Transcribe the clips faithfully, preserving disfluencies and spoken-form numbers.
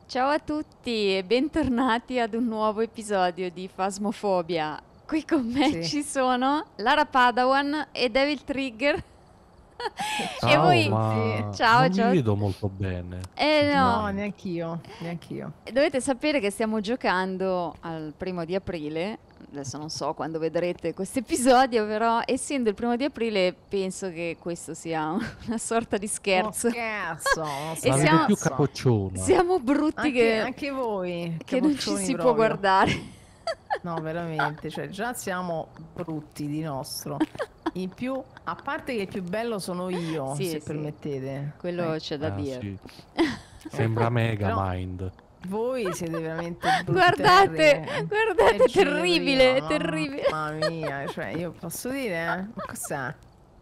Ciao a tutti e bentornati ad un nuovo episodio di Phasmophobia. Qui con me Sì. ci sono Lara Padawan e Devil Trigger. E Ciao, voi? ma Ciao, non vi ciao. vedo molto bene, Eh no, No, sinceramente. neanch'io, neanch'io. dovete sapere che stiamo giocando al primo di aprile. Adesso non so quando vedrete questo episodio, però essendo il primo di aprile penso che questo sia una sorta di Uno scherzo. scherzo, uno E La vedo siamo, più scherzo. capocciona. siamo brutti Anche, che, anche voi, che non ci capoccioni si può proprio. guardare. No, veramente, cioè già siamo brutti di nostro. In più, a parte che il più bello sono io, Sì, se sì, permettete. quello Eh, c'è da Ah, dire. sì. Sembra Però Megamind. voi siete veramente Guardate, brutterrimi. guardate, è Peggio di terribile, è prima, terribile. Mamma mia, cioè io posso dire, eh? Ma cos'è?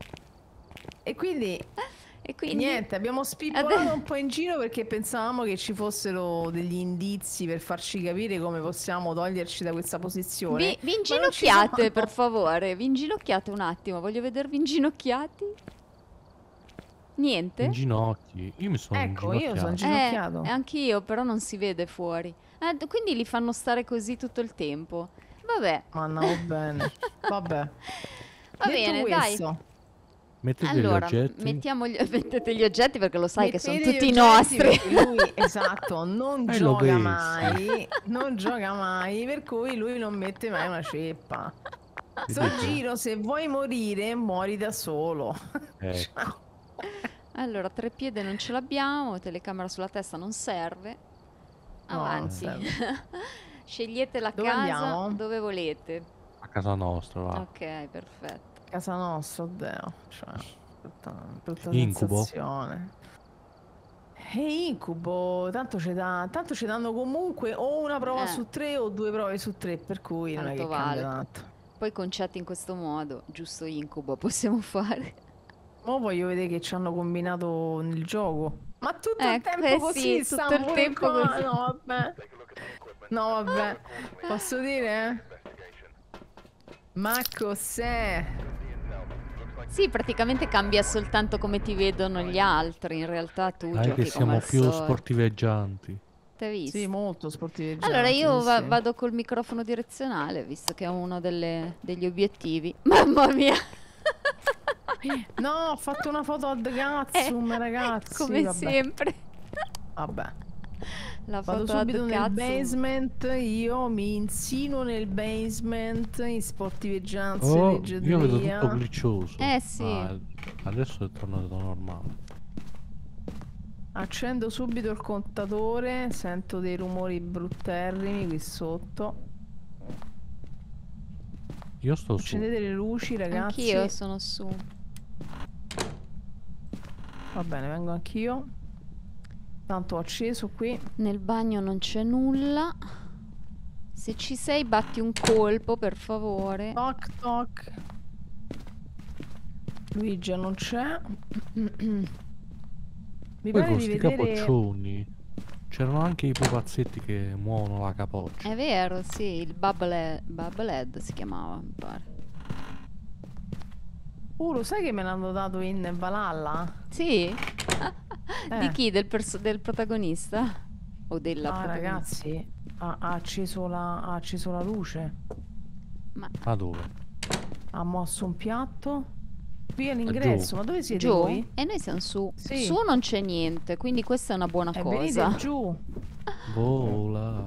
E quindi E quindi niente, abbiamo spippolato un po' in giro perché pensavamo che ci fossero degli indizi per farci capire come possiamo toglierci da questa posizione. vi, vi Ma non ci inginocchiate, sono. per favore, vi inginocchiate un attimo, voglio vedervi inginocchiati. Niente? In ginocchi. Io mi sono Ecco, io sono inginocchiato. Eh, inginocchiato. anch'io, però non si vede fuori. Eh, d- quindi li fanno stare così tutto il tempo. Vabbè. Ma andiamo bene. Vabbè. Va Detto bene, dai. questo, Mettete gli Allora, oggetti. mettiamo gli, mettete gli oggetti perché lo sai che sono mettete tutti gli oggetti nostri. perché lui, esatto, non Eh, l'ho gioca visto. mai, non gioca mai, per cui lui non mette mai una ceppa. Sto Vedete? giro, se vuoi morire, muori da solo. Ecco. Allora, tre piede non ce l'abbiamo, telecamera sulla testa non serve. No, non Avanti. serve. Scegliete la Dove casa andiamo? dove volete. A casa nostra, va. Ok, perfetto. Casa nostra, oddio, cioè, brutta, brutta Incubo. sensazione. E incubo, tanto ci da, tanto ci danno comunque o una prova Eh. su tre o due prove su tre, per cui non è Tanto che vale. cambia tanto. Poi concetti in questo modo, giusto incubo, possiamo fare. Mo voglio vedere che ci hanno combinato nel gioco. Ma tutto il Ecco, tempo eh così, sì, sta tutto il pure tempo qua. così. No, vabbè. No, vabbè. Posso dire? Ma cos'è? Sì, praticamente cambia soltanto come ti vedono gli altri, in realtà tu Dai giochi che come siamo al più solito. sportiveggianti. T'hai visto? Sì, molto sportiveggianti. Allora io sì, va- sì. vado col microfono direzionale, visto che è uno delle- degli obiettivi. Mamma mia! No, ho fatto una foto ad Gatsum, Eh, ragazzi. come vabbè. sempre. Vabbè. La Vado foto ad subito nel cazzo. basement, io mi insinuo nel basement in sportiveggianze, Oh, leggiadria. io vedo tutto glitchoso. Eh, sì. Ah, adesso è tornato normale. Accendo subito il contatore, sento dei rumori brutterrimi qui sotto. Io sto su. Accendete le luci, ragazzi. Anch'io sono su. Va bene, vengo anch'io. Tanto ho acceso qui. Nel bagno non c'è nulla. Se ci sei, batti un colpo, per favore. Toc toc. Luigi non c'è. Mi Poi pare con di sti vedere. capoccioni c'erano anche i pupazzetti che muovono la capoccia. È vero, sì, il bubble, bubble head si chiamava, mi pare. Uh, lo sai che me l'hanno dato in Valhalla? Sì? Di Eh. chi? Del, perso- del protagonista? O della Ah, protagonista? ragazzi, ha, ha acceso la, ha acceso la luce. Ma Ma dove? Ha mosso un piatto. Qui all'ingresso. Ma dove siete giù? voi? E noi siamo su. Sì. Su non c'è niente, quindi questa è una buona E cosa. venite giù. Vola.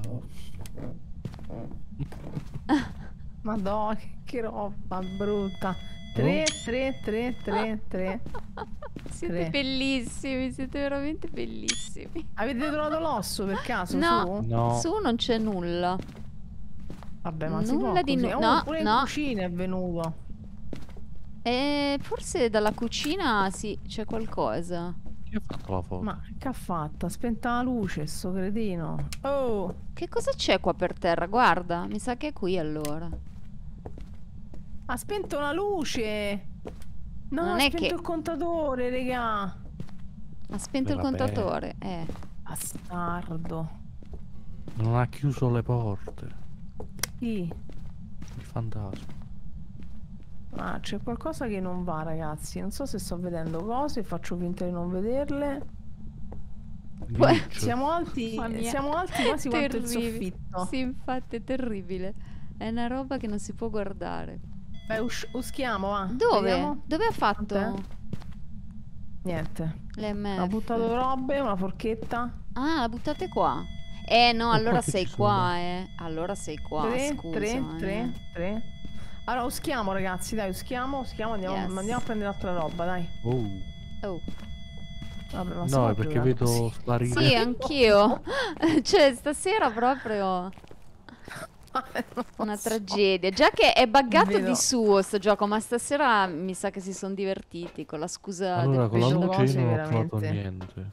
Madonna, che, che roba brutta. tre, tre, tre, tre, tre. Siete Tre. bellissimi, siete veramente bellissimi. Avete trovato l'osso per caso? No. Su? No. Su non c'è nulla. Vabbè, ma si può Nulla di così. nu- Oh, no, pure no. in cucina è venuto. E forse dalla cucina sì, c'è qualcosa. Chi ha fatto la foto? Ma che ha fatto? Ha spento la luce, sto cretino. Oh! Che cosa c'è qua per terra? Guarda, mi sa che è qui allora. Ha spento la luce! No, Non ha è spento che- il contatore, regà! Ha spento Eh, il vabbè. contatore. Eh. Bastardo. Non ha chiuso le porte. Chi? Il fantasma. Ah, c'è qualcosa che non va, ragazzi. Non so se sto vedendo cose, faccio finta di non vederle. Glitch. Siamo alti, Mamma mia. siamo alti quasi quanto il Terribile. soffitto. Sì, infatti è terribile. È una roba che non si può guardare. Beh, us- uschiamo, va. Dove? Vediamo. Dove ha fatto Quant'è? Niente. le M F? Ha buttato robe, una forchetta. Ah, la buttate qua. Eh no, E allora qua che sei ci sono? qua, eh. Allora sei qua, tre, scusa. tre, eh. tre, tre. Allora, uschiamo, ragazzi, dai, uschiamo, uschiamo, andiamo, Yes. andiamo a prendere altra roba, dai. Oh. Oh. Vabbè, ma si No, può è perché giocare vedo così? sparire. Sì, anch'io. Cioè, stasera proprio Non una so. tragedia. Già che è buggato Vedo. di suo sto gioco, ma stasera mi sa che si sono divertiti con la scusa Allora, del con la vedo pesce da luce io cose non ho trovato veramente. niente.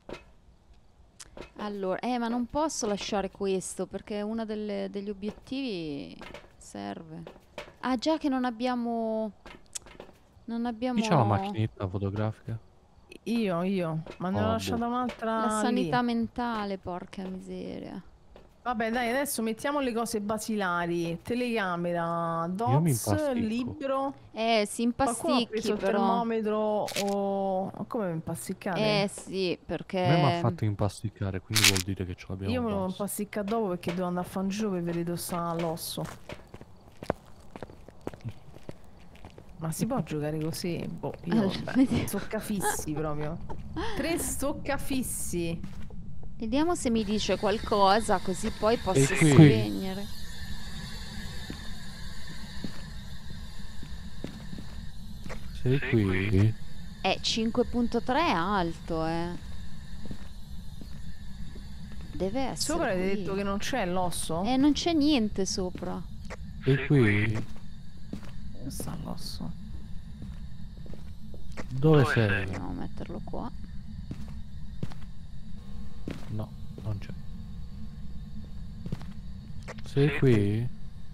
Allora, eh, ma non posso lasciare questo perché uno delle- degli obiettivi serve. Ah, già che non abbiamo. Non abbiamo. Chi c'ha la macchinetta fotografica? Io, io, ma ne ho Oh, lasciata boh. un'altra La sanità lì. mentale, porca miseria. Vabbè, dai, adesso mettiamo le cose basilari. Telecamera, Io mi dots, impasticco. libro. Eh, si Qualcuno ha preso impasticchi il però. termometro o... Come impasticcate? Eh sì, A me mi ha perché. fatto impasticcare, quindi vuol dire che ce l'abbiamo Io me lo basta. impasticca dopo perché devo andare a fare un giro per vedere dove sta l'osso. Ma si può giocare così? Boh, io Allora, vabbè, vediamo. stoccafissi proprio. Tre stoccafissi. Vediamo se mi dice qualcosa, così poi posso qui. spegnere. Sei qui? Eh, cinque punto tre è alto, eh. Deve essere Sopra hai qui. detto che non c'è l'osso? Eh, non c'è niente sopra. Sei qui? Dove sta l'osso? Dove sei? Andiamo a metterlo qua. No, non c'è. Sei qui?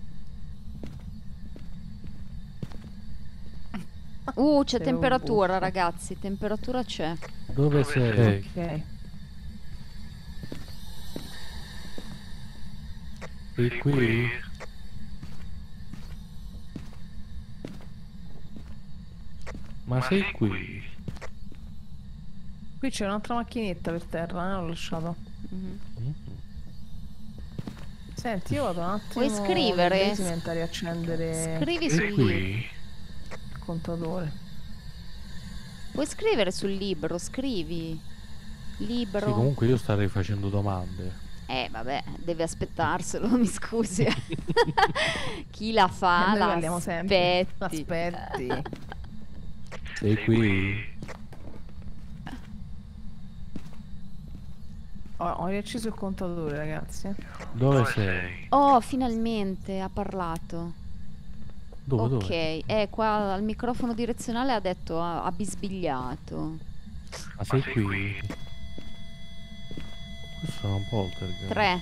Uh, c'è Sei temperatura, robusto. ragazzi. Temperatura c'è. Dove sei? Ok. Sei qui? Ma sei qui? Qui c'è un'altra macchinetta per terra, eh? L'ho lasciato. Mhm. Mm. Senti, io vado un attimo... Vuoi scrivere? nel basement a riaccendere Scrivi Sei sul libro. qui? il contatore. Puoi scrivere sul libro, scrivi. Sì, Libro. comunque io starei facendo domande. Eh, vabbè, deve aspettarselo, mi scusi. Chi la fa, Noi la parliamo sempre. aspetti. Aspetti. Sei qui? Ho, ho riacceso il contatore, ragazzi. Dove sei? Oh, finalmente ha parlato. Dove? Ok, Dove? eh, qua al microfono direzionale ha detto, ha, ha bisbigliato. Ma sei qui? Questo è un poltergeist. Tre.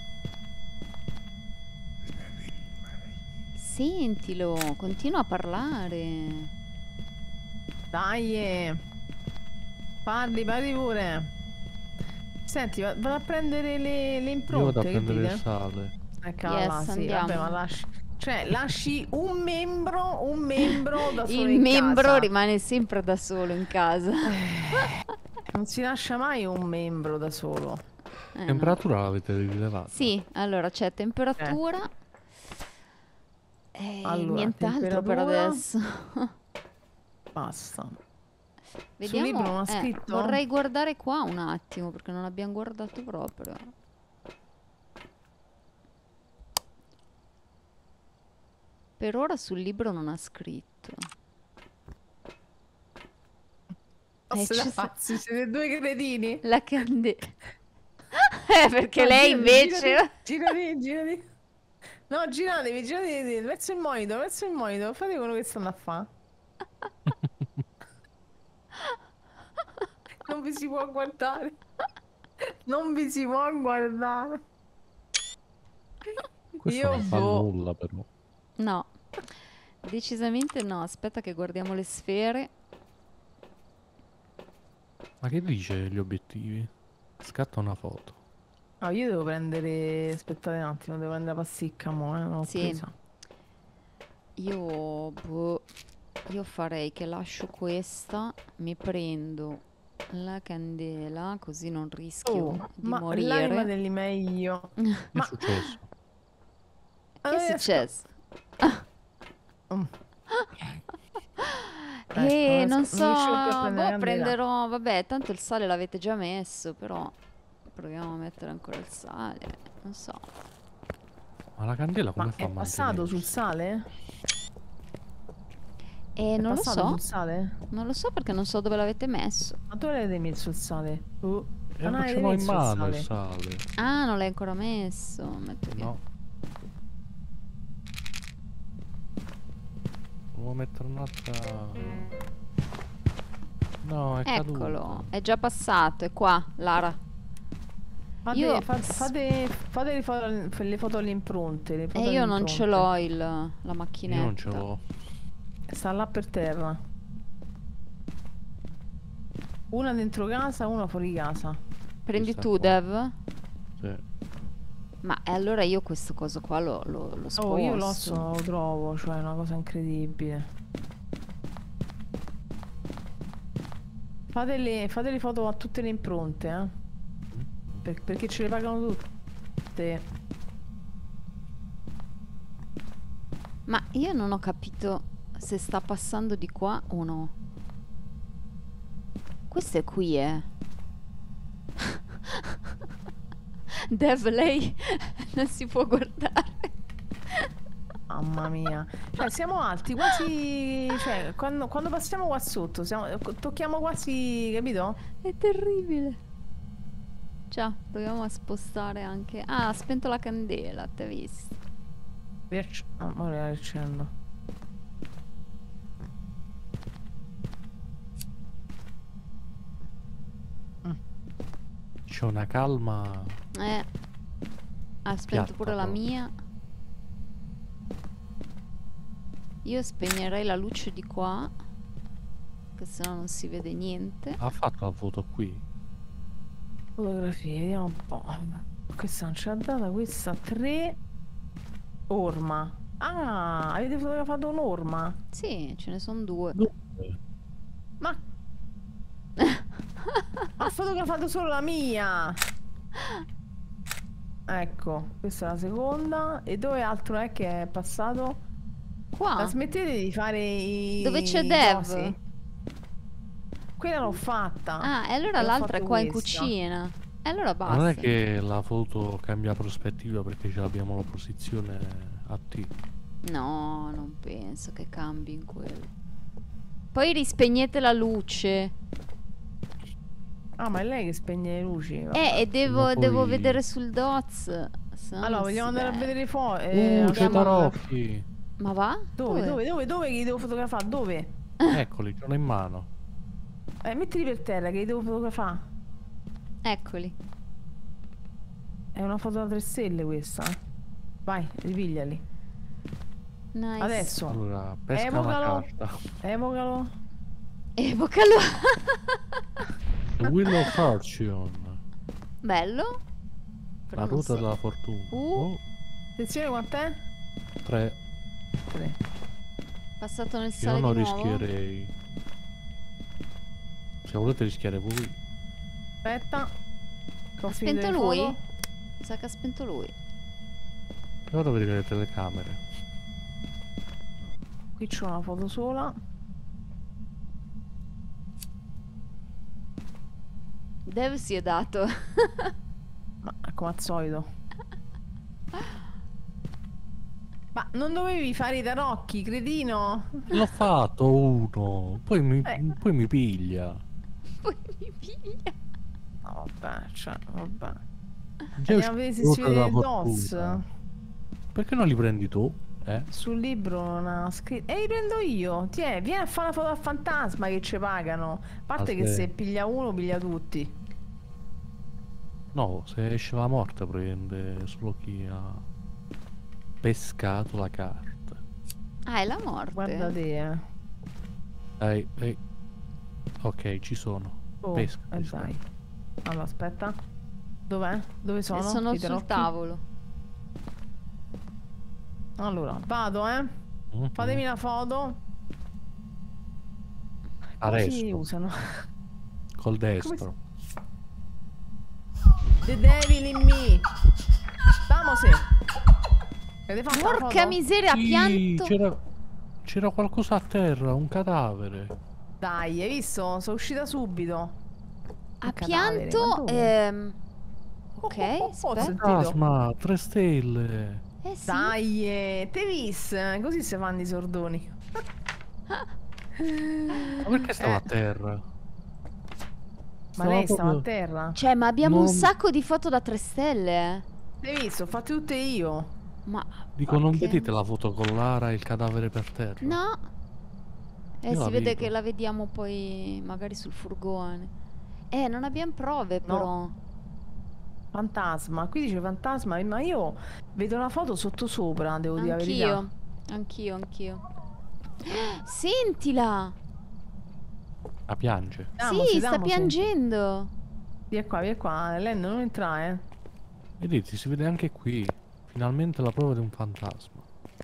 Sentilo, continua a parlare. Dai! eh. Parli, parli pure. Senti, va- vado a prendere le, le Io vado a impronte, che prendere le dite? sale. Eccola Yes, là, sì, andiamo. vabbè, ma lasci... Cioè, lasci un membro, un membro da solo Il in membro casa. rimane sempre da solo in casa. Non si lascia mai un membro da solo. Eh, no. Temperatura l'avete rilevata? Sì, allora c'è temperatura. E Allora, nient'altro per temperatura. adesso. Basta. Vediamo. libro non ha eh, scritto? vorrei guardare qua un attimo perché non abbiamo guardato proprio. Per ora sul libro non ha scritto. Basta ci da sa- pazzi, siete due cretini. La candela. Eh, perché No, lei girati, invece. Girati, girati. No, giratevi, giratevi verso il monitor, verso il monitor. Fate quello che stanno a fare. Non vi si può guardare. Non vi si può guardare. Questo Io non fa boh. nulla però. No, decisamente no. Aspetta che guardiamo le sfere. Ma che dice gli obiettivi? Scatta una foto. No, io devo prendere. Aspettate un attimo, devo prendere la pasticca, mo, eh, non l'ho Sì. presa. Io, boh, io farei che lascio questa, mi prendo la candela, così non rischio Oh, di ma morire. l'anima dell'meglio. Che è Ma successo? Che è successo? Mm. Ecco, Eh, non non riesco- so, non riuscivo più a prendere la boh, candela. prenderò, vabbè, tanto il sale l'avete già messo, però proviamo a mettere ancora il sale, non so. Ma la candela come Ma fa è a passato sul mantenersi? sale? E È non lo passato so, sul sale? non lo so perché non so dove l'avete messo. Ma dove l'avete messo il sale? Oh. E Non non ce avete l'ho in messo il mano il sale? sale. Ah, non l'hai ancora messo, metto via. No. Devo mettere un'altra... No, è Eccolo, caduto. è già passato, è qua, Lara. Fate, Io- fa- fate, fate le foto, le foto alle impronte. Le foto E alle io non ce impronte. l'ho il, la macchinetta. Io non ce l'ho. Sta là per terra. Una dentro casa, una fuori casa. Prendi Questa tu, qua. Dev? Sì. Ma e allora io questo coso qua lo, lo, lo sposto. Oh, io l'osso non lo trovo, cioè è una cosa incredibile. Fate le, fate le foto a tutte le impronte, eh? Per- perché ce le pagano tutte. Ma io non ho capito se sta passando di qua o no. Questo è qui, eh. Dev, lei non si può guardare. Mamma mia. Cioè, siamo alti quasi. Cioè, quando, quando passiamo qua sotto, siamo- tocchiamo quasi. Capito? È terribile. Già, proviamo a spostare anche. Ah, ha spento la candela, t'hai visto? Riacc- ah, ora la riaccendo. C'è una calma. Eh. Ha spento Piatta pure la proprio. mia. Io spegnerei la luce di qua, che sennò non si vede niente. Ha fatto la foto qui. Fotografie, vediamo un po'. Questa non ce l'ha data, questa tre. Orma. Ah, avete fotografato un'orma? Sì, ce ne sono due. Dove? Ma ha fotografato solo la mia. Ecco, questa è la seconda. E dove altro è che è passato? Qua. La smettete di fare i Dove c'è i Dev? cosi? Quella l'ho fatta. Ah, e allora E ho l'altra è fatto qua in questa. cucina. E allora basta. Non è che la foto cambia prospettiva perché ce l'abbiamo la posizione a T. No, non penso che cambi in quello. Poi rispegnete la luce. Ah, ma è lei che spegne le luci? Vabbè. Eh, e devo, Ma devo poi- vedere sul Doz. se no Allora, non vogliamo si andare a vede. vedere le foto? Uh, Eh, c'è andiamo- Tarocchi. Ma va? Dove, dove, dove, dove che li devo fotografare? Dove? Eccoli, ce l'ho in mano. Eh, mettili per terra che li devo fotografare. Eccoli. È una foto da tre stelle questa. Vai, ripigliali. Nice. Adesso, Allora, pesca Evocalo. una carta. evocalo. Evocalo. The Wheel of Fortune. Bello. Però La non ruota so. della fortuna. Uh. Oh, Attenzione, quant'è? tre. Tre. Passato nel Io sale non di nuovo. rischierei. Se volete rischiare voi. Aspetta. Che ho Ha finito spento le lui? foto. Mi sa che ha spento lui. Vado a vedere le telecamere. Qui c'ho una foto sola. Dev si è dato. Ma come al solito. Ma non dovevi fare i tarocchi, cretino? L'ho fatto uno. Poi mi, Eh. poi mi piglia. Poi mi piglia. No, vabbè, cioè, vabbè. Già Andiamo a vedere se si ruota vede della il dots. fortuna. Perché non li prendi tu? Eh? Sul libro non ha scritto. E li prendo io. Tiè, vieni a fare una foto al fantasma che ci pagano. A parte che Aspetta. se piglia uno, piglia tutti. No, se esce la morte prende solo chi ha pescato la carta. Ah, è la morte. Guarda te, eh. Ehi, ehi. Ok, ci sono. Oh, Pesca, eh, pesca. dai. Allora, aspetta. Dov'è? Dove E sono? sono I sul tarocchi? tavolo. Allora, vado, eh. Mhm. Fatemi la foto. Come si Adesso. usano? Col destro. The devil in me. Vamose. Avete fatto la Porca foto? miseria, ha Sì, pianto. c'era c'era qualcosa a terra, un cadavere. Dai, hai visto? Sono uscita subito. Ha Un cadavere, ma pianto. dove? ehm, Ok, Oh, oh, oh, ho aspetta. sentito. Fantasma, tre stelle. Eh sì. Dai, eh, te vis, così si fanno i sordoni. Ma perché stava Eh, a terra? ma Stava lei stava a proprio- terra? Cioè, ma abbiamo un Non- sacco di foto da tre stelle. eh. Hai visto? Ho fatte tutte io. Ma. Dico, non perché? vedete la foto con Lara e il cadavere per terra? No. Eh, Io si la vede vedo. che la vediamo poi magari sul furgone. Eh, non abbiamo prove No. però. Fantasma. Qui dice fantasma, ma io vedo la foto sotto sopra, devo dire la verità. Anch'io. Anch'io, anch'io. Sentila. La piange. Damose, Sì, sta damose. piangendo. Via qua, via qua. Len, non entrare, eh. Vedete, si vede anche qui. Finalmente la prova di un fantasma.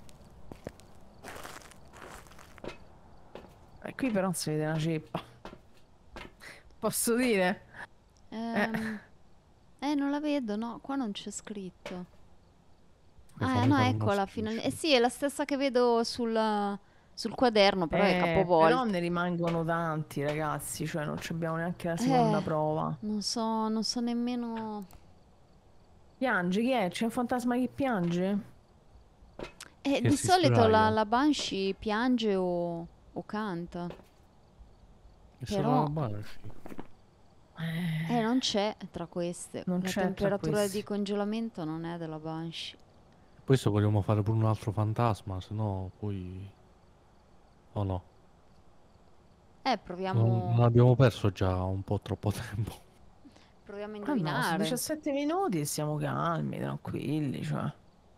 E qui però si vede una ceppa. Posso dire? Ehm, eh, non la vedo, no, qua non c'è scritto. Mi Ah, fammi no, fare uno eccola, screenshot. finalmente. Eh sì, è la stessa che vedo sul, sul quaderno, però è Eh, capovolta. però ne rimangono tanti, ragazzi. Cioè, non ci abbiamo neanche la seconda Eh, prova. Non so, non so nemmeno. Piange, chi è? C'è un fantasma che piange? Eh, Che di si solito la, sdraia. la Banshee piange o, o canta. E sarà Però- la Banshee. Eh, non c'è tra queste. Non La c'è tra temperatura queste. di congelamento non è della Banshee. Poi se vogliamo fare pure un altro fantasma, se no poi... O no? Eh, Non, proviamo, non abbiamo perso già un po' troppo tempo. proviamo a Ah no, sono indovinare. diciassette minuti e siamo calmi, tranquilli, cioè.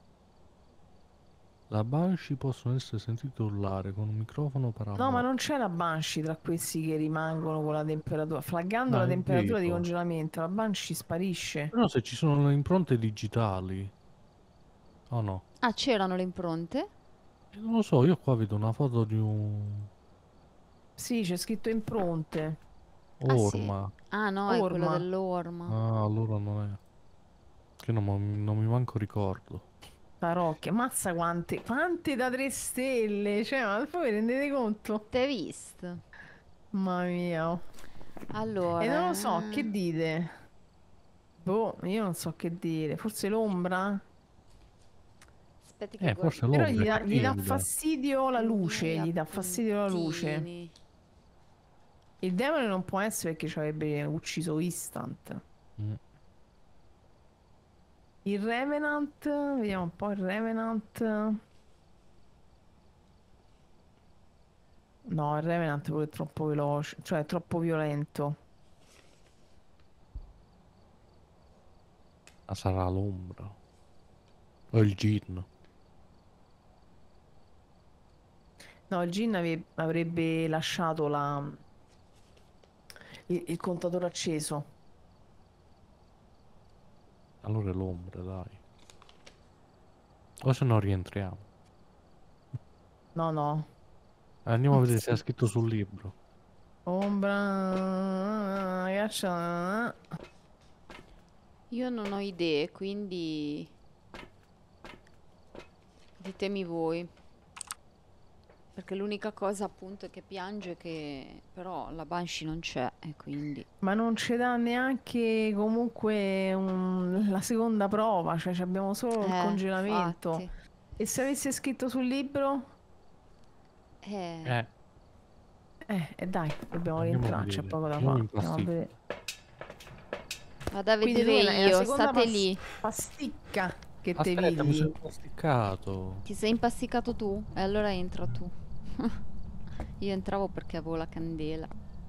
La Banshee possono essere sentite urlare con un microfono parabolico. No, ma non c'è la Banshee tra questi che rimangono con la temperatura. Flaggando No, la è temperatura di vero. congelamento, la Banshee sparisce. Però se ci sono le impronte digitali... O no? Ah, c'erano le impronte? Eh, Non lo so, io qua vedo una foto di un... Sì, c'è scritto impronte. Ah, sì. Orma. Ah, no, è quello Orma. dell'orma. Ah, allora non è... Che non, mi- non mi manco ricordo. Tarocche, mazza quante, quante da tre stelle. Cioè, ma voi vi rendete conto? T'hai visto? Mamma mia. Allora. E non lo so, eh, che dite? Boh, io non so che dire. Forse l'ombra? Aspetti che Eh, guardo. forse Però l'ombra gli è dà, gli dà timida. fastidio la i luce, miei gli dà fastidio la luce. appuntini. Il demone non può essere perché ci avrebbe ucciso instant. Mm. Il Revenant, vediamo un po' il Revenant. No, il Revenant pure è troppo veloce, cioè è troppo violento. Ma sarà l'ombra. O il gin. No, il Gin ave- avrebbe lasciato la... il, il contatore acceso. Allora è l'ombra, dai. O se no rientriamo. No, no. Andiamo a vedere se è scritto sul libro. Ombra... Ghiaccia... Io non ho idee, quindi ditemi voi. Perché l'unica cosa appunto è che piange che però la Banshee non c'è e quindi Ma non ci dà neanche comunque un- la seconda prova, cioè ci abbiamo solo il eh, congelamento. infatti. E se avesse scritto sul libro? Eh, Eh, Eh, e dai, dobbiamo Andiamo a rientrare, c'è vedere. poco da Andiamo fare. in Andiamo a pasticca. vedere. vado a Quindi vedere tu è la- è la io, seconda state pas- lì. pasticca che te aspetta, mi sono vedi. impasticcato. Ti sei impasticato tu? E allora entra tu. Io entravo perché avevo la candela.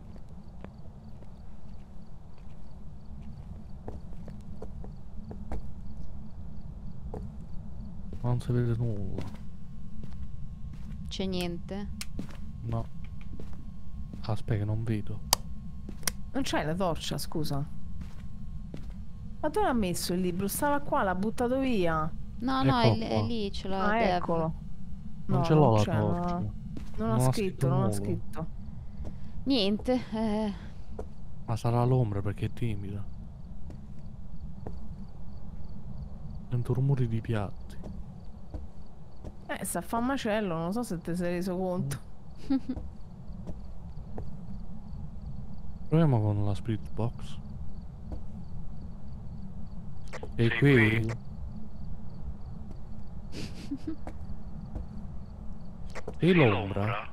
Ma non si vede nulla. C'è niente? No. Aspetta che non vedo. Non c'hai la torcia, scusa. Ma dove l'ha messo il libro? Stava qua, l'ha buttato via. No, no, è, Eccolo è qua. lì, ce l'ha Ah, Dev. eccolo. Non No, ce l'ho la c'è, non ha- torcia. Non, Non ha ha scritto, scritto non ha nulla. scritto. Niente, eh, Ma sarà l'ombra perché è timida. Sento rumori di piatti. Eh, sta a fa un macello, non so se te sei reso conto. Proviamo con la spirit box. E qui? E l'ombra?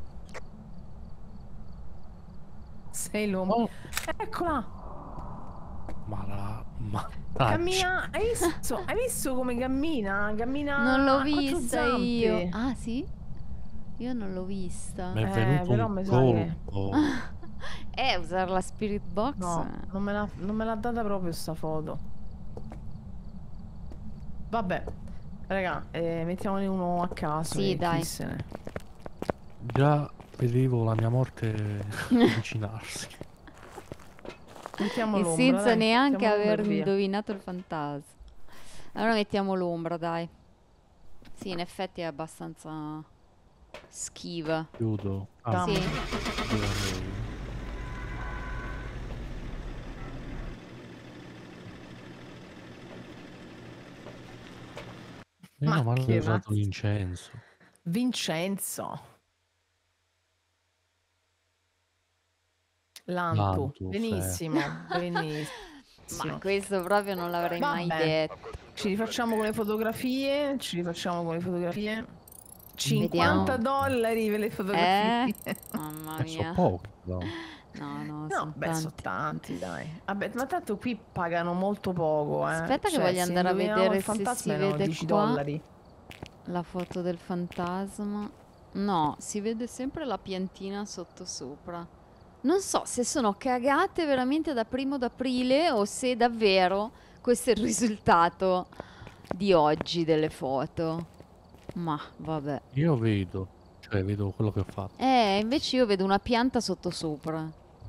Sei l'ombra. Oh, Eccola! ma la... Ma... Cammina, hai visto? Hai visto come cammina? Cammina Non l'ho a quattro vista io. zampe. Ah, sì? Io non l'ho vista. Mi è Eh, venuto però un mi sa che... colpo. Eh, usare la spirit box? No, non me l'ha non me l'ha data proprio sta foto. Vabbè, raga, eh, mettiamone uno a caso Sì, e dai. chi se ne... Già vedevo la mia morte avvicinarsi. Mettiamo E l'ombra, senza dai. neanche Mettiamo l'ombra e aver via. indovinato il fantasma. Allora mettiamo l'ombra, dai. Sì, in effetti è abbastanza schiva. Chiudo. Ah, Sì. Dammi. direi. Meno Ma male che che ho usato razza. l'incenso. Vincenzo. Lantu. Lantu, Benissimo, benissimo. Ma questo proprio non l'avrei mai Vabbè, detto. ci rifacciamo con le fotografie, ci rifacciamo con le fotografie. cinquanta Vediamo. dollari per le fotografie. Eh? Mamma E so mia. pochi, però. No, no, No, sono beh, sono tanti. tanti, dai. Vabbè, ma tanto qui pagano molto poco, eh. Aspetta che Cioè, voglio se andare a indoviniamo il vedere se fantasma si erano vede dieci qua dollari. la foto del fantasma. No, si vede sempre la piantina sotto sopra. Non so se sono cagate veramente da primo d'aprile o se davvero questo è il risultato di oggi delle foto. Ma vabbè. Io vedo, cioè vedo quello che ho fatto. Eh, invece io vedo una pianta sotto sopra.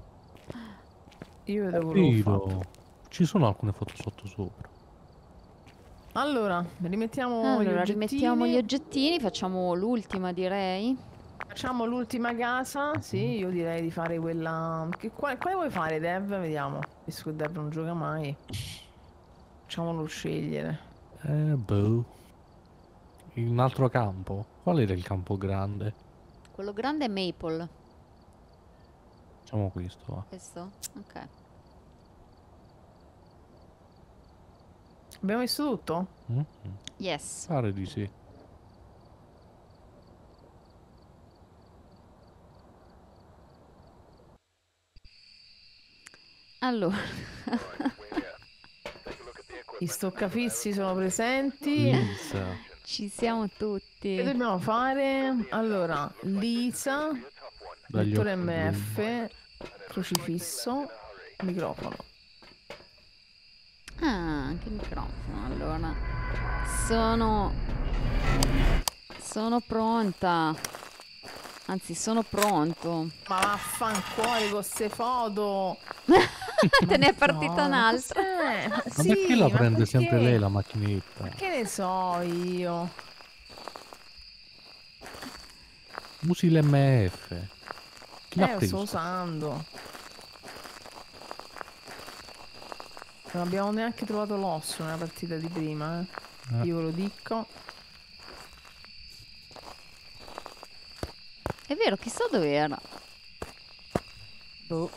Io vedo quello che ho fatto. Vedo. Ci sono alcune foto sotto sopra. Allora, rimettiamo gli Allora, rimettiamo gli oggettini. oggettini, facciamo l'ultima direi. Facciamo l'ultima casa. Sì, io direi di fare quella... Che, quale, quale vuoi fare, Dev? Vediamo. Visto che Dev non gioca mai. Facciamolo scegliere. Eh, boh. In un altro campo? Qual era il campo grande? Quello grande è Maple. Facciamo questo, va. Questo? Ok. Abbiamo messo tutto? Mm? Yes. Pare di sì. Allora. I stoccafissi sono presenti. Lisa. Ci siamo Che tutti. dobbiamo fare? Allora, Lisa, Dagli lettore occhi M blu. F, crocifisso, microfono. Ah, anche il microfono. Allora. Sono... Sono pronta. Anzi, sono pronto. Ma vaffanculo con queste foto! Te ne è Ma partita no, ma un'altra. cos'è? Ma Ma sì, perché la ma prende perché? sempre lei la macchinetta? Ma che ne so io? Usi l'M F. Chi l'ha Eh, lo sto preso? usando. Non abbiamo neanche trovato l'osso nella partita di prima, eh. Eh. Io ve lo dico. È vero, chissà dove era. Boh.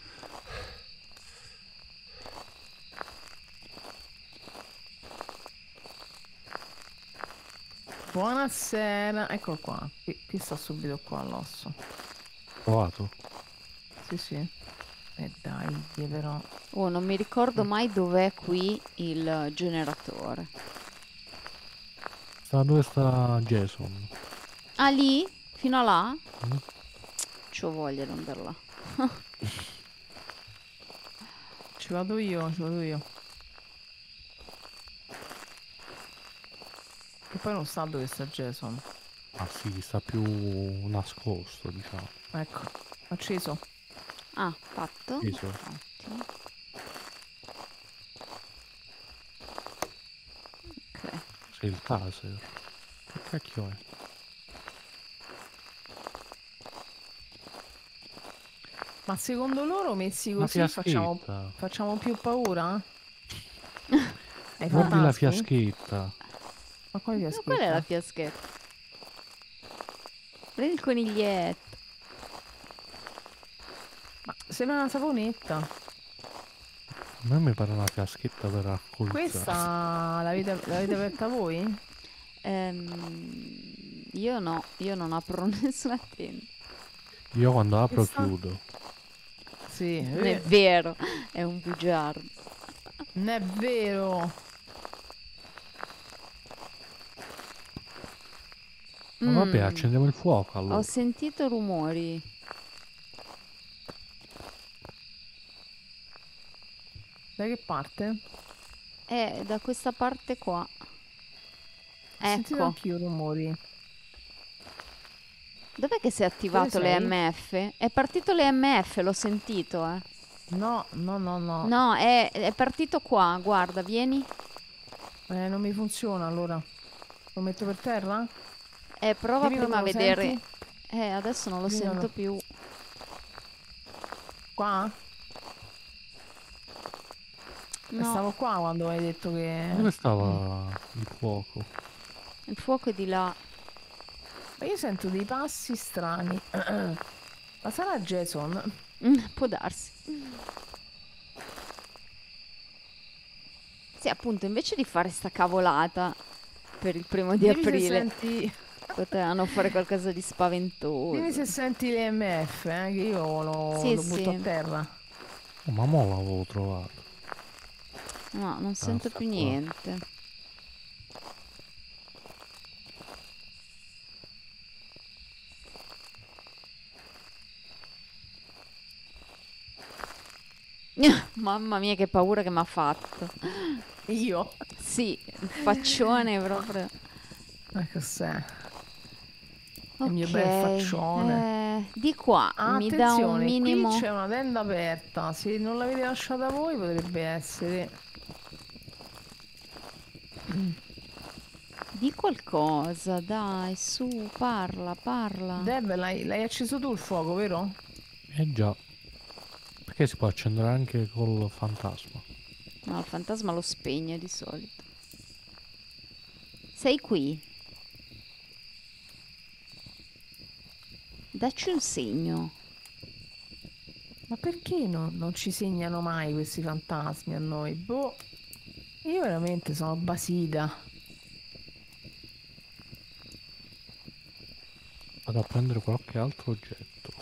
Buonasera. Eccolo qua. Qui, qui sta subito qua l'osso. Trovato? Sì, sì. E dai, però. Oh, non mi ricordo mai dov'è qui il generatore. Sta dove sta Jason? Ah, lì? Fino a là? Mm? C'ho voglia di andare là. Ci vado io, ci vado io. Che poi non sa dove sta Jason. Ah sì, sta più nascosto, diciamo. Ecco, acceso. Ah, fatto. Acceso. Ottimo. Ok. C'è il taser. Che cacchio è? Ma secondo loro messi Una così facciamo, fiaschetta. facciamo più paura? Ai Guardi la fantasmi? fiaschetta. Ma quale Ma qual è la fiaschetta? fiaschetta? Prendi il coniglietto. Ma sembra una saponetta. A me mi pare una fiaschetta per alcolizzare. Questa l'avete l'avete aperta voi? Ehm, io no, io non apro nessuna tenda. Io quando apro Questa? chiudo. Sì, Non è vero, è un bugiardo. non è vero. Ma vabbè, Mm, accendiamo il fuoco allora. ho sentito rumori. Da che parte? È da questa parte qua. Ho sentito Ecco. anch'io rumori. Dov'è che si è attivato Dove sei? l'E M F? È partito l'E M F, l'ho sentito, eh. No, no, no, no. No, è, è partito qua, guarda, vieni. Eh, non mi funziona allora. Lo metto per terra? Eh, prova Dimmi prima a quando lo vedere. senti. Eh, adesso non lo Dimmi sento quando- più. Qua? No, Stavo qua quando hai detto che... Dove stava il fuoco? il fuoco è di là. Ma io sento dei passi strani. Ma sarà Jason? Mm, può darsi. Sì, appunto, invece di fare sta cavolata per il primo di Dimmi se aprile, senti... potevano fare qualcosa di spaventoso. Dimmi se senti l'E M F, eh, che io lo, Sì, lo butto sì. a terra. Oh, ma mo l'avevo trovato. No, non sento sta più qua. niente. Mamma mia, che paura che mi ha fatto. Io? Sì, il faccione proprio. Ma cos'è? Ok, Il mio bel faccione. eh, di qua Ah, mi dà un attenzione, minimo. qui c'è una tenda aperta. Se non l'avete lasciata voi potrebbe essere... Di qualcosa, dai, su, parla, parla. Deb, l'hai l'hai acceso tu il fuoco, vero? Eh già. Perché si può accendere anche col fantasma. No, il fantasma lo spegne di solito. Sei qui? Dacci un segno. Ma perché no- non ci segnano mai questi fantasmi a noi? Boh, io veramente sono basita. Vado a prendere qualche altro oggetto.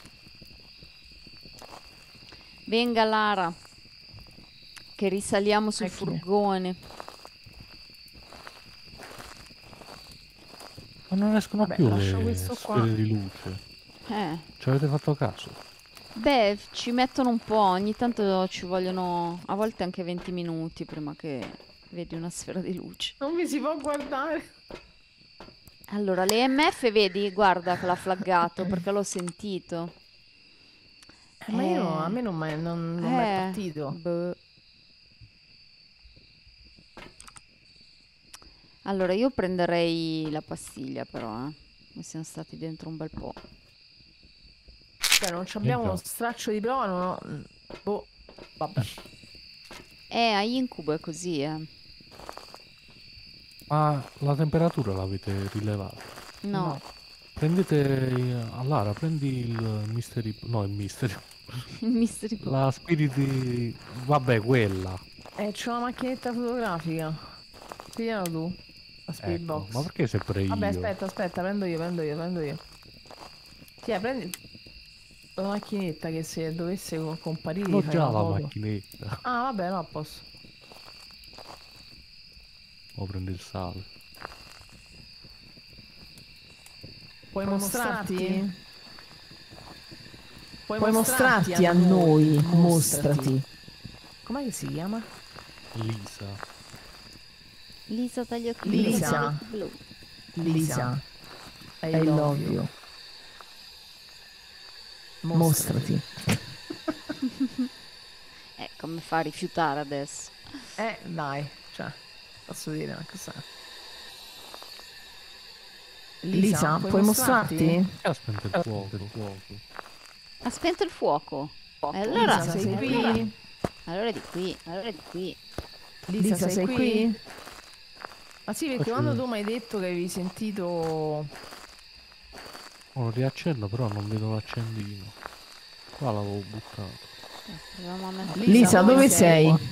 Venga, Lara, che risaliamo sul Ecco. furgone. Ma non escono Vabbè, più lascio le questo qua. sfere di luce. Eh, Ci avete fatto caso? beh, ci mettono un po', ogni tanto ci vogliono, a volte anche venti minuti prima che vedi una sfera di luce. Non mi si può guardare. Allora, l'E M F, vedi, guarda che l'ha flaggato perché l'ho sentito. Eh, ma io, Eh. a me non, m'è- non, non m'è Eh, partito. boh. Allora, io prenderei la pastiglia però, eh. Ne siamo stati dentro un bel po'. Cioè, non ci abbiamo già. uno straccio di prova, non ho... Boh, vabbè. Eh, a Incubo è così, eh. Ma la temperatura l'avete rilevata? No, No. Prendete... eh, Lara, prendi il mystery... No, il mystery. il mystery box. La spirit di... Vabbè, quella. Eh, c'ho una macchinetta fotografica. Pigliala tu. La spirit Ecco. box. Ma perché sempre io? Vabbè, aspetta, aspetta, prendo io, prendo io, prendo io. Sì, eh, prendi la macchinetta che se dovesse co- comparire L'ho gli fai già una la foto. macchinetta. Ah, vabbè, no, a posto. O prendi il sale. Puoi, Puoi mostrarti? mostrarti? Puoi, Puoi mostrarti a noi, mostrati. Com'è che si chiama? Lisa. Lisa taglia Lisa. blu. Lisa, I I love you. Mostrati. Eh, come fa a rifiutare adesso? Eh, dai, cioè, posso dire, ma cos'è? Lisa, puoi mostrarti? Che ha spento il fuoco? Il fuoco. Ha spento il fuoco. E allora... Lisa, sei qui? allora... allora è di qui, allora è di qui. Lisa, Lisa, sei qui? Ma sì, perché Faccio- quando tu mi hai detto che avevi sentito... Oh, lo riaccendo, però non vedo l'accendino. Qua l'avevo buttato. Proviamo a mettere... Lisa, Lisa, dove dove sei? sei?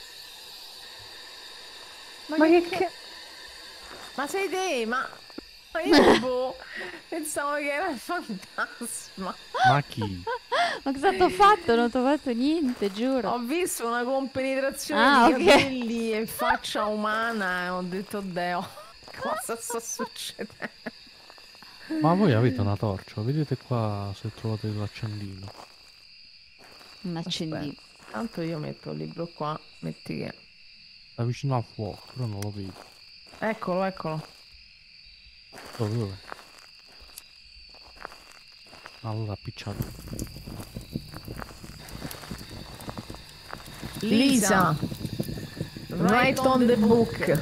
Ma, che, che... Ma sei te? Ma... Ma io tipo... Pensavo che era il fantasma. Ma chi? Ma cosa t'ho fatto? Non t'ho fatto niente, giuro. Ho visto una compenetrazione Ah, di ok. capelli e faccia umana e ho detto, Deo, cosa sta succedendo? Ma voi avete una torcia? Vedete qua se trovate l'accendino. Un accendino. Aspetta, tanto io metto il libro qua, metti che... Sta vicino al fuoco, però non lo vedo. Eccolo, eccolo. Dove, dove? Allora, appicciato. Lisa, Write on the book.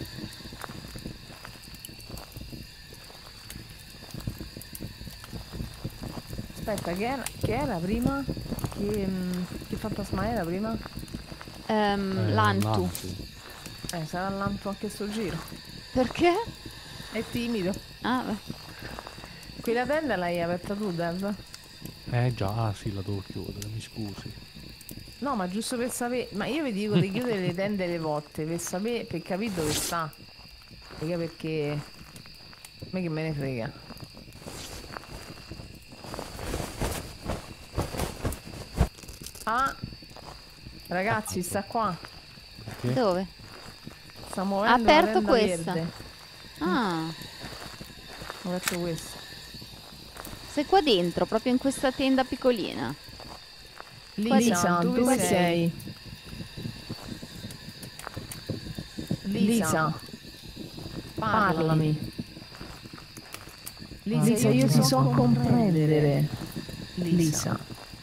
Aspetta, che era, che era prima? Che, mm, che fantasma era prima? Ehm, Eh, L'Antu. l'Antu. Eh, sarà l'anto anche sto giro. Perché? È timido. Ah, beh. Quella tenda l'hai aperta tu, Dev? Eh già, ah sì, la devo chiudere, mi scusi. No, ma giusto per sapere... Ma io vi dico di chiudere le tende le volte, per sapere, per capire dove sta. Mica perché... A me che me ne frega. Ah! Ragazzi, sta qua. Perché? Dove? Sta Ha muovendo una aperto tenda questa. verde. Ah, Ho aperto questa. sei qua dentro, proprio in questa tenda piccolina. Lisa, Lisa, dove, dove sei? sei? Lisa, parlami. Lisa, io ti so comprendere. Lisa.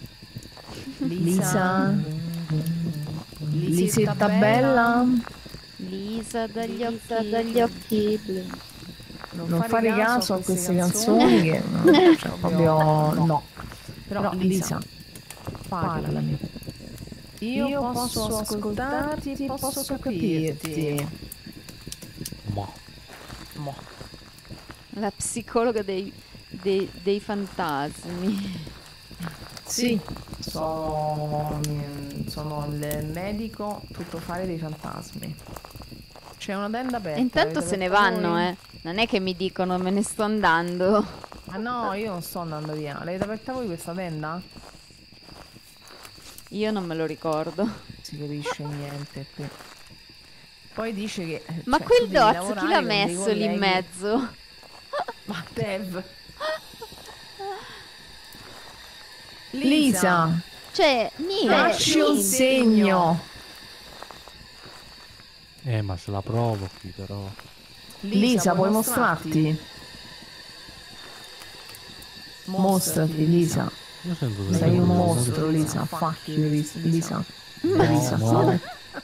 Lisa. Lisetta bella. Lisa dagli occhi, dagli occhi blu. Non fare caso a queste canzoni che no, cioè, proprio no. Però Lisa, parlami. Io, posso ascoltarti e posso capirti. Ma, Mo. La psicologa dei, dei, dei fantasmi. Sì, sono, mm, sono il medico tuttofare dei fantasmi. C'è una tenda aperta. E intanto avete se ne aperta vanno, voi? eh. Non è che mi dicono me ne sto andando. Ma no, io non sto andando via. L'avete aperta voi questa tenda? Io non me lo ricordo. Non si capisce niente qui. Poi dice che... eh, Ma cioè, quel tu devi dozzo chi lavorare l'ha con dei messo lì in colleghi- mezzo? Ma Dev. Lisa, Cioè, niente. facci un segno. eh, ma se la provochi però. Lisa, puoi mostrarti? Mostrati, Lisa. Io sento delle Sei un cose, mostro, Lisa. Fuck you, Lisa. Lisa. No, Lisa, no. fuori.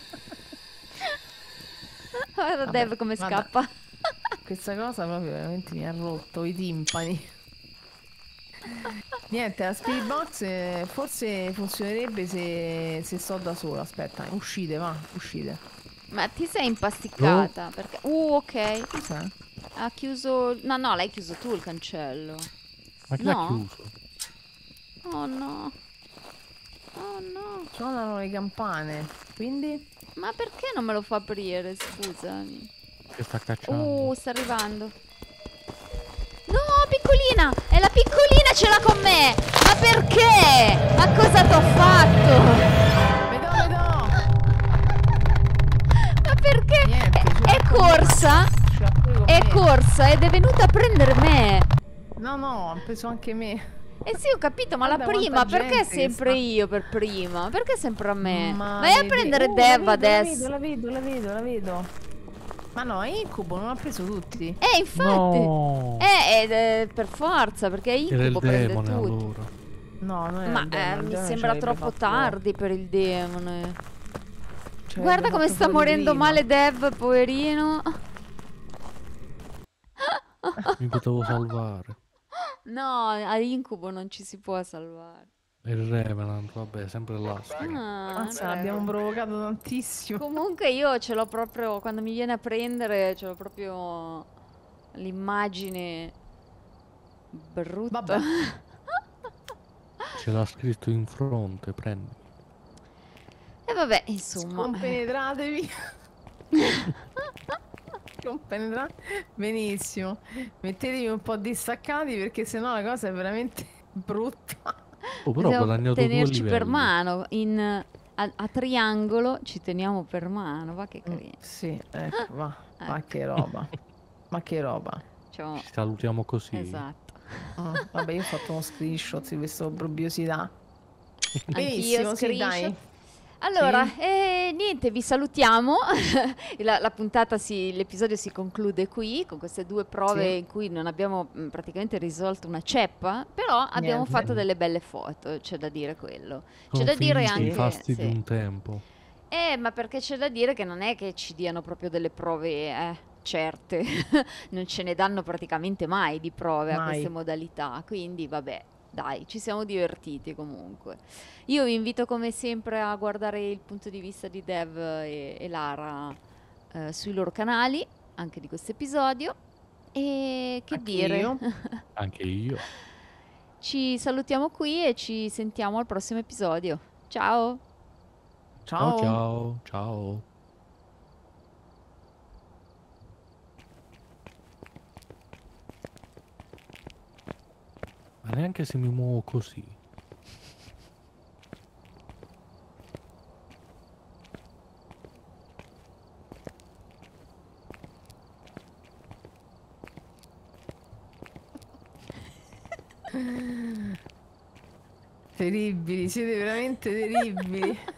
Guarda Vabbè, Dev come guarda. scappa. Questa cosa proprio veramente mi ha rotto i timpani. Niente, la spirit box eh, forse funzionerebbe se, se sto da sola. Aspetta, uscite, va, uscite. Ma ti sei impasticcata? Perché... Uh, ok. Cos'è? Ha chiuso... No, no, l'hai chiuso tu il cancello. Ma chi No. l'ha chiuso? Oh no. Oh no. Suonano le campane, quindi... Ma perché non me lo fa aprire? Scusami. Che sta cacciando? Uh, sta arrivando. No, piccolina! È la piccolina, ce l'ha con me! Ma perché? Ma cosa t'ho fatto? Vedo, vedo! Ma perché? Niente, ce È, è l'ha con- corsa? Ce l'ha pure con È me. corsa ed è venuta a prendere me. No, no, ha preso anche me. Eh sì, ho capito, ma la Guarda prima, quanta perché gente che sempre sta- io per prima? Perché sempre a me? Ma Vai a vedi- prendere Uh, Dev la vedo, adesso. La vedo, la vedo, la vedo, la vedo. Ma no, è incubo, non ha preso tutti. Eh, infatti. No! Eh, ed è per forza, perché è Era il incubo prende demone tutti. allora. No, non è Ma il eh, demone, il mi demone sembra ci avrebbe troppo fatto- tardi per il demone. ci Guarda avrebbe come fatto sta fuori morendo prima. male Dev, poverino. Mi potevo salvare. No, a incubo non ci si può salvare. Il Revenant, vabbè, sempre là. sta. Ah, Mazza, bravo. abbiamo provocato tantissimo. Comunque io ce l'ho proprio, quando mi viene a prendere, ce l'ho proprio l'immagine brutta. Vabbè. Ce l'ha scritto in fronte, prendi. E vabbè, insomma. Scompenetratevi. Scompenetrate. Benissimo. Mettetevi un po' distaccati perché sennò la cosa è veramente brutta. Oh, però ho Dobbiamo guadagnato due tenerci per livelli. mano, in, a, a triangolo ci teniamo per mano, va che carino. Sì, ecco, va. Ma Ecco. che roba. Ma che roba. Cioè, Ci salutiamo così. esatto. Ah, vabbè, io ho fatto uno screenshot di questa obrobiosità. Anch'io Benissimo, sì, screenshot. dai. Allora, Sì. eh, niente, vi salutiamo. La, la puntata si, l'episodio si conclude qui con queste due prove Sì. in cui non abbiamo mh, praticamente risolto una ceppa, però abbiamo Niente. fatto delle belle foto, c'è da dire quello. C'è da Sono dire finiti i anche fasti di sì. un tempo. Eh, ma perché c'è da dire che non è che ci diano proprio delle prove eh, certe, non ce ne danno praticamente mai di prove a Mai. queste modalità, quindi vabbè, dai, ci siamo divertiti comunque. Io vi invito come sempre a guardare il punto di vista di Dev e, e Lara eh, sui loro canali, anche di questo episodio, e che Anche dire, io. Anche io. ci salutiamo qui e ci sentiamo al prossimo episodio. Ciao! Ciao Ciao. ciao. Ciao. Ma neanche se mi muovo così. Terribili, siete veramente terribili.